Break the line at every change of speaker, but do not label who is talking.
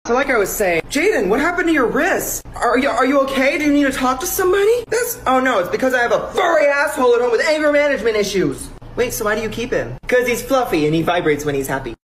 So like I was saying, Jaden, what happened to your wrist? Are you okay? Do you need to talk to somebody? Oh no, it's because I have a furry asshole at home with anger management issues. Wait, so why do you keep him? Because he's fluffy and he vibrates when he's happy.